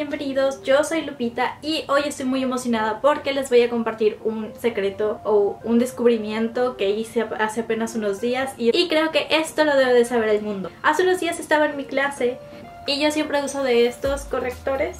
bienvenidos, yo soy Lupita y hoy estoy muy emocionada porque les voy a compartir un secreto o un descubrimiento que hice hace apenas unos días y creo que esto lo debe de saber el mundo. Hace unos días estaba en mi clase y yo siempre uso de estos correctores,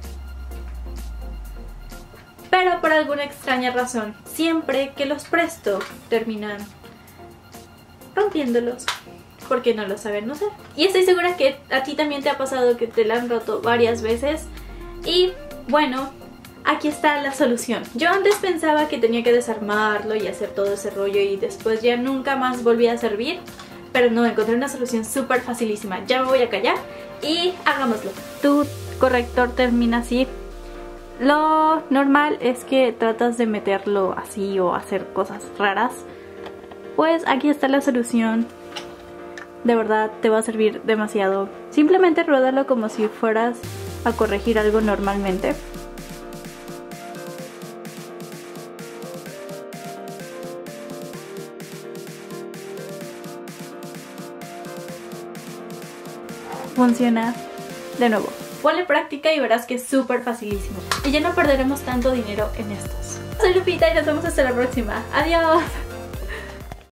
pero por alguna extraña razón, siempre que los presto terminan rompiéndolos porque no lo saben usar. Y estoy segura que a ti también te ha pasado que te la han roto varias veces. Y bueno, aquí está la solución. Yo antes pensaba que tenía que desarmarlo y hacer todo ese rollo y después ya nunca más volvía a servir, pero no, encontré una solución súper facilísima. Ya me voy a callar y hagámoslo. Tu corrector termina así. Lo normal es que tratas de meterlo así o hacer cosas raras. Pues aquí está la solución. De verdad te va a servir demasiado. Simplemente ruédalo como si fueras a corregir algo normalmente. Funciona de nuevo. Ponle práctica y verás que es súper facilísimo. Y ya no perderemos tanto dinero en estos. Soy Lupita y nos vemos hasta la próxima. Adiós.